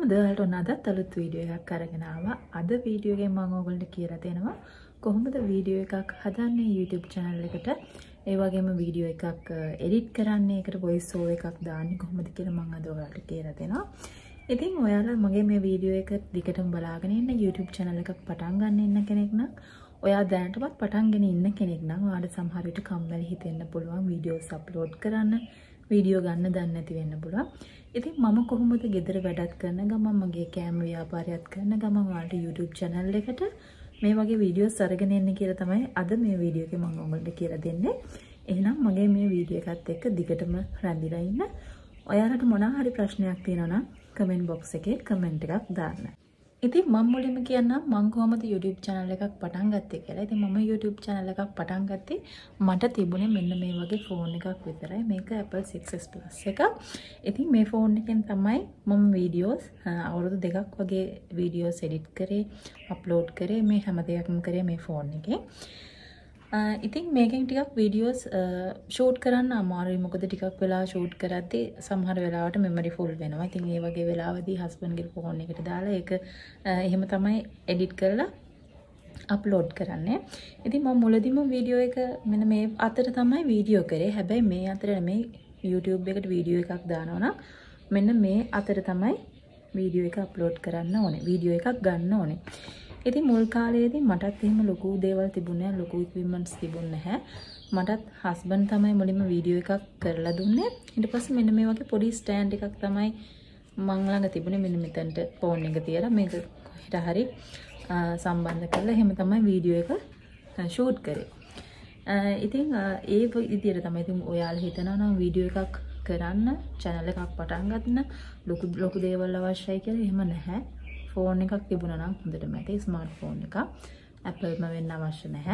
කොහොමද ඔයාලට ඔන්න අදත් අලුත් වීඩියෝ එකක් අරගෙන ආවා. අද වීඩියෝ එකෙන් මම ඔයගොල්ලන්ට කියලා දෙනවා කොහොමද වීඩියෝ එකක් හදන්නේ YouTube channel එකට. ඒ වගේම වීඩියෝ එකක් edit කරන්නේ, ඒකට voice over එකක් දාන්නේ කොහොමද කියලා මම අද ඔයාලට කියලා දෙනවා. ඉතින් ඔයාලා මගේ මේ වීඩියෝ එක දිගටම බලාගෙන ඉන්න YouTube channel එකක් පටන් ගන්න ඉන්න කෙනෙක් නම්, ඔයා දැනටමත් පටන්ගෙන ඉන්න කෙනෙක් නම් ඔයාලට සමහර විට කම්මැලි හිතෙන්න පුළුවන් වීඩියෝස් අප්ලෝඩ් කරන්න, වීඩියෝ ගන්න දන්නේ නැති වෙන්න පුළුවන්. ඉතින් මම කොහොමද ගෙදර වැඩත් කරන ගමන් මගේ කෑම ව්‍යාපාරයත් කරන ගමන් ඔයාලට YouTube channel එකට මේ වගේ වීඩියෝස් අරගෙන එන්න කියලා තමයි අද මේ වීඩියෝ එකේ මම ඔයගොල්ලන්ට කියලා දෙන්නේ. එහෙනම් මගේ මේ වීඩියෝ එකත් එක්ක දිගටම රැඳිලා ඉන්න. ඔයාලට මොනවා හරි ප්‍රශ්නයක් තියෙනවා නම් කමෙන්ට් බොක්ස් එකේ කමෙන්ට් එකක් දාන්න. ඉතින් මම මුලින්ම කියන්නම් මම කොහොමද YouTube channel එකක් පටන් ගත්තේ කියලා. ඉතින් මම YouTube channel එකක් පටන් ගත්තේ මට තිබුණේ මෙන්න මේ වගේ ෆෝන් එකක් විතරයි. මේක Apple 6s Plus එකක්. ඉතින් මේ ෆෝන් එකෙන් තමයි මම වීඩියෝස් අවුරුදු 2ක් වගේ වීඩියෝස් එඩිට් කරේ, අප්ලෝඩ් කරේ, මේ හැම දෙයක්ම කරේ මේ ෆෝන් එකේ. ඉතින් මේකෙන් ටිකක් වීඩියෝස් ෂූට් කරන්න අමාරුයි. මොකද ටිකක් වෙලා ෂූට් කරද්දී සමහර වෙලාවට මෙමරි ෆුල් වෙනවා. ඉතින් ඒ වගේ වෙලාවදී හස්බන්ඩ්ගේ ෆෝන් එකට දාලා ඒක එහෙම තමයි එඩිට් කරලා අප්ලෝඩ් කරන්නේ. ඉතින් මම මුලදීම වීඩියෝ එක මෙන්න මේ අතර තමයි වීඩියෝ කරේ. හැබැයි මේ අතර නෙමෙයි YouTube එකට වීඩියෝ එකක් දානවා නම් මෙන්න මේ අතර තමයි වීඩියෝ එක අප්ලෝඩ් කරන්න ඕනේ. වීඩියෝ එකක් ගන්න ඕනේ. ඉතින් මුල් කාලේදී මටත් එහෙම ලොකු දේවල් තිබුණේ නැහැ, ලොකු ඉක්විප්මන්ට්ස් තිබුණේ නැහැ. මටත් හස්බන්ඩ් තමයි මුලින්ම වීඩියෝ එකක් කරලා දුන්නේ. ඊට පස්සේ මෙන්න මේ වගේ පොඩි ස්ටෑන්ඩ් එකක් තමයි මං ළඟ තිබුණේ. මෙන්න මෙතනට ෆෝන් එක තියලා මේක කොහෙට හරි සම්බන්ධ කරලා එහෙම තමයි වීඩියෝ එක ෂූට් කරේ. ඉතින් ඒ විදිහට තමයි ඉතින් ඔයාලා හිතනවා නම් වීඩියෝ එකක් කරන්න, channel එකක් පටන් ගන්න ලොකු දේවල් අවශ්‍යයි කියලා එහෙම නැහැ. ෆෝන් එකක් තිබුණා නම් හොඳටම ඇති. ස්මාර්ට් ෆෝන් එකක් Appleම වෙන්න අවශ්‍ය නැහැ.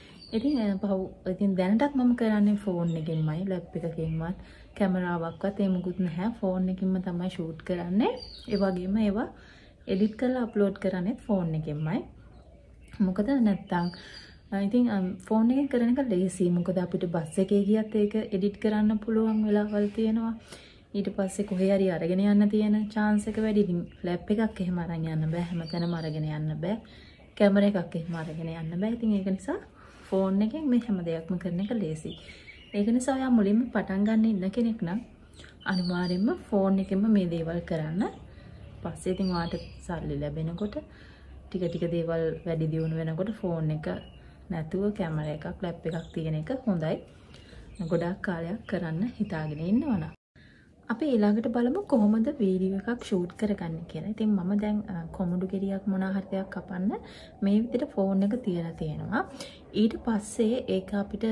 ඉතින් දැනටත් මම කරන්නේ ෆෝන් එකෙන්මයි, ලැප් එකකින්වත් කැමරාවක්වත් ඒ මුකුත් නැහැ. ෆෝන් එකකින්ම තමයි ෂූට් කරන්නේ. ඒ වගේම ඒවා එඩිට් කරලා අප්ලෝඩ් කරන්නේ ෆෝන් එකෙන්මයි. මොකද නැත්තම් ඉතින් ෆෝන් එකෙන් කරන එක ලේසියි. මොකද අපිට බස් එකේ ගියත් ඒක එඩිට් කරන්න පුළුවන් වෙලාවල් තියෙනවා. ඊට පස්සේ කොහේ හරි අරගෙන යන්න තියෙන chance එක වැඩි. ඉතින් ලැප් එකක් එහෙම අරන් යන්න බෑ, හැමතැනම අරගෙන යන්න බෑ. කැමරා එකක් එහෙම අරගෙන යන්න බෑ. ඉතින් ඒක නිසා ෆෝන් එකෙන් මේ හැම දෙයක්ම කරන එක ලේසියි. ඒක නිසා ඔයා මුලින්ම පටන් ගන්න ඉන්න කෙනෙක් නම් අනිවාර්යෙන්ම ෆෝන් එකෙන්ම මේ දේවල් කරන්න. පස්සේ ඉතින් ඔයාට සල්ලි ලැබෙනකොට ටික ටික දේවල් වැඩි දියුණු වෙනකොට ෆෝන් එක නැතුව කැමරා එකක්, ලැප් එකක් තියෙන එක හොඳයි. ගොඩාක් කාලයක් කරන්න හිතාගෙන ඉන්නවනම් අපි ඊළඟට බලමු කොහොමද වීඩියෝ එකක් ෂූට් කරගන්නේ කියලා. ඉතින් මම දැන් කොමුඩු ගෙඩියක් මොනවා හරි දෙයක් කපන්න මේ විදිහට ෆෝන් එක තියලා තියෙනවා. ඊට පස්සේ ඒක අපිට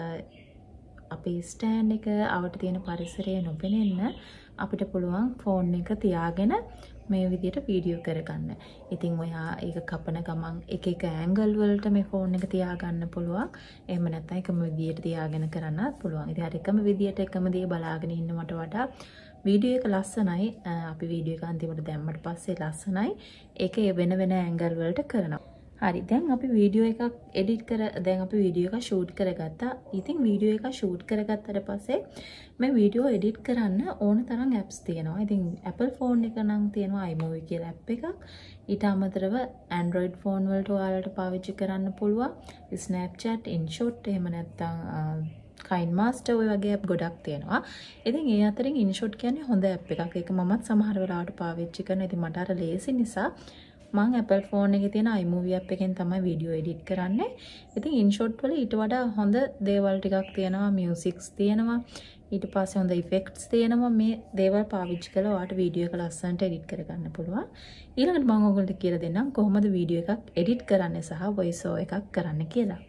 අපේ ස්ටෑන්ඩ් එක අවට තියෙන පරිසරය නොපෙනෙන්න අපිට පුළුවන් ෆෝන් එක තියාගෙන මේ විදිහට වීඩියෝ කරගන්න. ඉතින් ඔයා ඒක කපන ගමන් එක එක ඇන්ගල් වලට මේ ෆෝන් එක තියාගන්න පුළුවන්. එහෙම නැත්නම් එකම විදිහට තියාගෙන කරන්නත් පුළුවන්. ඉතින් අර එකම විදිහට එකම දේ බලාගෙන ඉන්නවට වඩා වීඩියෝ එක ලස්සනයි. අපි වීඩියෝ එක අන්තිමට දැම්මට පස්සේ ලස්සනයි. ඒක වෙන වෙන ඇන්ගල් වලට කරනවා. හරි, දැන් අපි වීඩියෝ එකක් දැන් අපි වීඩියෝ එක ෂූට් කරගත්තා. ඉතින් වීඩියෝ එක ෂූට් කරගත්තට පස්සේ මේ වීඩියෝ එඩිට් කරන්න ඕන තරම් apps තියෙනවා. ඉතින් Apple phone එක නම් තියෙනවා iMovie කියලා app එකක්. ඊට අමතරව Android phone වලට ඔයාලට පාවිච්චි කරන්න පුළුවන් Snapchat, InShot, එහෙම නැත්නම් KineMaster ඔය වගේ app ගොඩක් තියෙනවා. ඉතින් ඒ අතරින් InShot කියන්නේ හොඳ app එකක්. ඒක මමත් සමහර වෙලාවට පාවිච්චි කරනවා. ඉතින් මට අර ලේසි නිසා මම Apple phone එකේ තියෙන iMovie app එකෙන් තමයි වීඩියෝ එඩිට් කරන්නේ. ඉතින් InShot වල ඊට වඩා හොඳ දේවල් ටිකක් තියෙනවා, musics තියෙනවා, ඊට පස්සේ හොඳ effects තියෙනවා. මේ දේවල් පාවිච්චි කරලා ඔයාලට වීඩියෝ එක ලස්සනට එඩිට් කරගන්න පුළුවන්. ඊළඟට මම ඔයගොල්ලන්ට කියලා දෙන්නම් කොහොමද වීඩියෝ එකක් එඩිට් කරන්නේ සහ voice over එකක් කරන්න කියලා.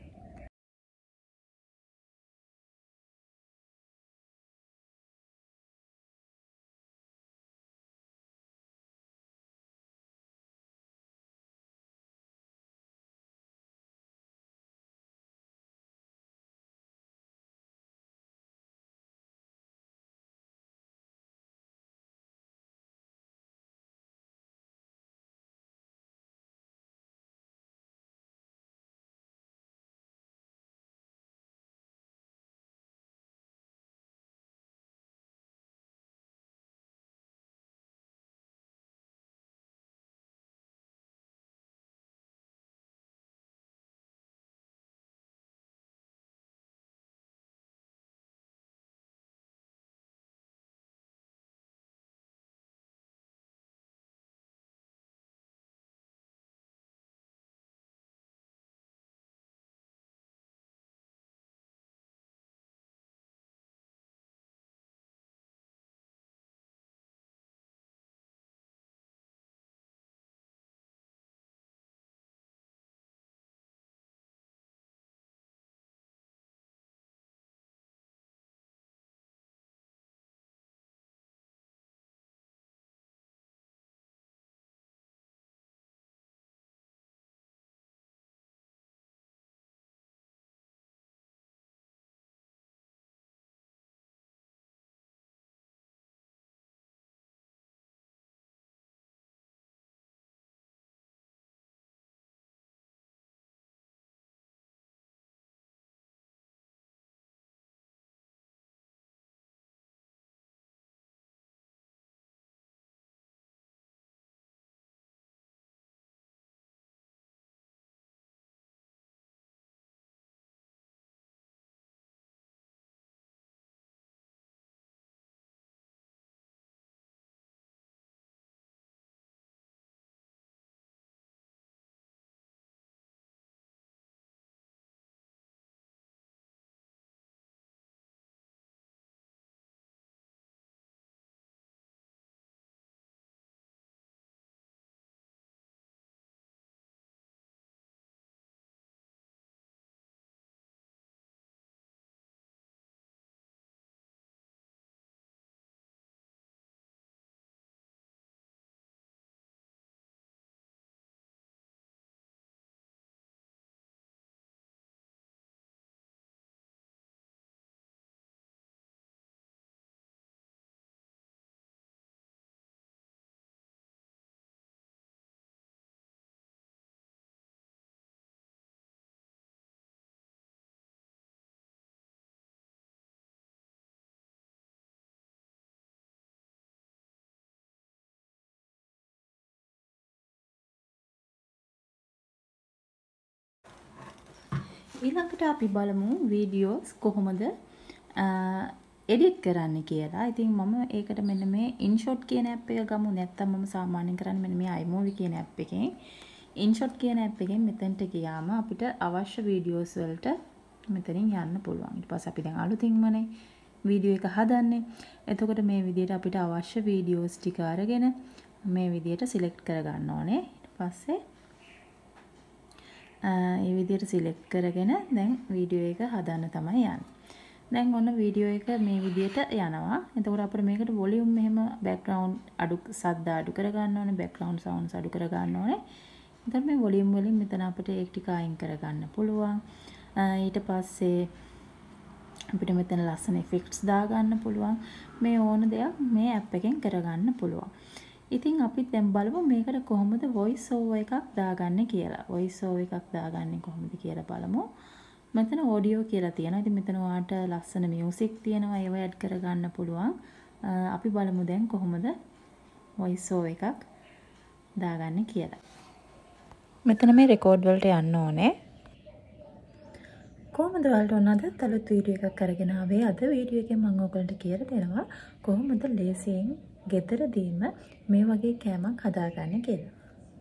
ඊළඟට අපි බලමු වීඩියෝස් කොහොමද එඩිට් කරන්න කියලා. ඉතින් මම ඒකට මෙන්න මේ InShot කියන app එක ගමු. නැත්නම් මම සාමාන්‍යයෙන් කරන්නේ මෙන්න මේ iMovie කියන app එකෙන්. InShot කියන app එකෙන් මෙතනට ගියාම අපිට අවශ්‍ය වීඩියෝස් වලට මෙතනින් යන්න පුළුවන්. ඊට පස්සේ අපි දැන් අලුතින්මනේ වීඩියෝ එක හදන්නේ. එතකොට මේ විදිහට අපිට අවශ්‍ය වීඩියෝස් ටික අරගෙන මේ විදිහට සිලෙක්ට් කරගන්න ඕනේ. ඊට පස්සේ මේ විදිහට සිලෙක්ට් කරගෙන දැන් වීඩියෝ එක හදන්න තමයි යන්නේ. දැන් ඔන්න වීඩියෝ එක මේ විදිහට යනවා. එතකොට අපිට මේකට වොලියුම් මෙහෙම බෑග්ග්‍රවුන්ඩ් සද්ද අඩු කර ගන්න ඕනේ. බෑග්ග්‍රවුන්ඩ් සවුන්ඩ්ස් අඩු කර ගන්න ඕනේ. එතකොට මේ වොලියුම් වලින් මෙතන අපිට ඒක ටික අයින් කර ගන්න පුළුවන්. ඊට පස්සේ අපිට මෙතන ලස්සන ඉෆෙක්ට්ස් දාගන්න පුළුවන්. මේ ඕන දෙයක් මේ ඇප් එකෙන් කරගන්න පුළුවන්. ඉතින් අපි දැන් බලමු මේකට කොහොමද වොයිස් ඕවර් එකක් දාගන්නේ කියලා. වොයිස් ඕවර් එකක් දාගන්නේ කොහොමද කියලා බලමු. මෙතන ඔඩියෝ කියලා තියෙනවා. ඉතින් මෙතන ඔයාලට ලස්සන මියුසික් තියෙනවා. ඒව ඇඩ් කරගන්න පුළුවන්. අපි බලමු දැන් කොහොමද වොයිස් ඕවර් එකක් දාගන්නේ කියලා. මෙතන මේ රෙකෝඩ් වලට යන්න ඕනේ. කොහොමද ඔයාලට ඔන්නද තවත් වීඩියෝ එකක් අරගෙන ආවේ. අද වීඩියෝ එකෙන් මම ඔයගලන්ට කියලා දෙනවා කොහොමද ලේසියෙන් ගෙදරදීම මේ වගේ කෑමක් හදාගන්නේ කියලා.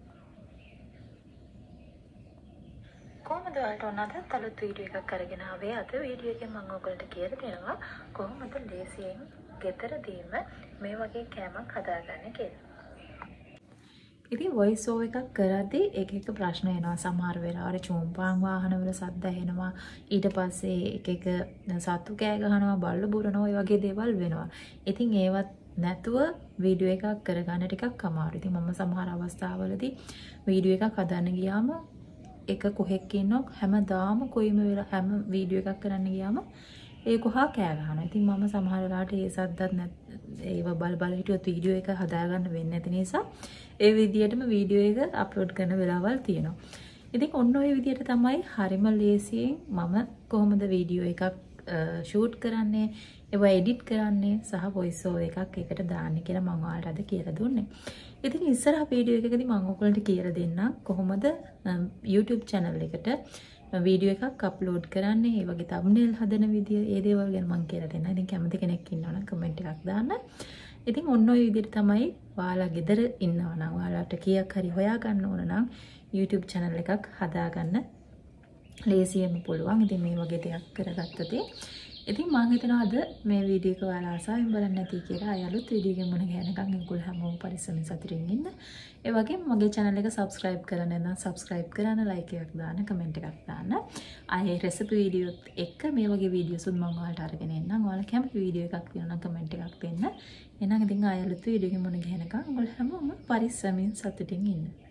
කොහොමද ඔයාලට ඔන්නද තවත් වීඩියෝ එකක් අරගෙන ආවේ. අද වීඩියෝ එකෙන් මම ඔයගලන්ට කියලා දෙනවා කොහොමද ලේසියෙන් ගෙදරදීම මේ වගේ කෑමක් හදාගන්නේ කියලා. ඉතින් වොයිස් ඕවර් එකක් කරද්දී එක එක ප්‍රශ්න එනවා. සමහර වෙලාවට චුම්පාන් වාහනවල සද්ද ඇහෙනවා. ඊට පස්සේ එක එක සත්තු කෑ ගහනවා, බල්ලෝ බුරනවා, ඒ වගේ දේවල් වෙනවා. ඉතින් ඒවත් නැතුව වීඩියෝ එකක් කරගන්න ටිකක් අමාරුයි. ඉතින් මම සමහර අවස්ථාවලදී වීඩියෝ එකක් හදන්න ගියාම එක කොහෙක් ඉන්නව හැමදාම කොයිම වෙලා හැම වීඩියෝ එකක් කරන්න ගියාම ඒ කොහා කෑ ගහනවා. ඉතින් මම සමහර වෙලාවට ඒ සද්දත් ඒව බල හිටියොත් වීඩියෝ එක හදාගන්න වෙන්නේ නැති නිසා ඒ විදිහටම වීඩියෝ එක අප්ලෝඩ් කරන වෙලාවල් තියෙනවා. ඉතින් ඔන්න ඔය විදිහට තමයි හරිම ලේසියෙන් මම කොහොමද වීඩියෝ එකක් ෂූට් කරන්නේ, ඒව එඩිට් කරන්නේ සහ වොයිස් ඕවර් එකක් එකට දාන්නේ කියලා මම ඔයාලට අද කියලා දුන්නේ. ඉතින් ඉස්සරහ වීඩියෝ එකකදී මම ඔයගලන්ට කියලා දෙන්නම් කොහොමද YouTube channel එකට වීඩියෝ එකක් අප්ලෝඩ් කරන්නේ, ඒ වගේ thumbnail හදන විදිය, ඒ දේවල් ගැන මම කියලා දෙන්නම්. ඉතින් කැමති කෙනෙක් ඉන්නවනම් කමෙන්ට් එකක් දාන්න. ඉතින් ඔන්න ඔය විදිහට තමයි ඔයාලා ගෙදර ඉන්නවා නම් ඔයාලට කීයක් හරි හොයා ගන්න ඕන නම් YouTube channel එකක් හදාගන්න ලේසියෙන්ම පුළුවන්. ඉතින් මේ වගේ දෙයක් කරගත්තොත් ඉතින් මම හිතනවා අද මේ වීඩියෝ එක ඔයාලා ආසාවෙන් බලන්න නැති කියලා. ආය අලුත් වීඩියෝ එකක් මොන ගෑනකම් ඒගොල්ලෝ හැමෝම පරිස්සමෙන් සතුටින් ඉන්න. ඒ වගේම මගේ channel එක subscribe කරන්න නැත්නම් subscribe කරන්න, like එකක් දාන්න, comment එකක් දාන්න. ආයේ recipe වීඩියෝත් එක්ක මේ වගේ වීඩියෝස් උත් මම ඔයාලට අරගෙන එන්නම්. ඔයාලා කැමති වීඩියෝ එකක් තියෙනවා නම් comment එකක් දෙන්න. එහෙනම් ඉතින් ආය අලුත් වීඩියෝ එකක් මොන ගෑනකම් ඒගොල්ලෝ හැමෝම පරිස්සමෙන් සතුටින් ඉන්න.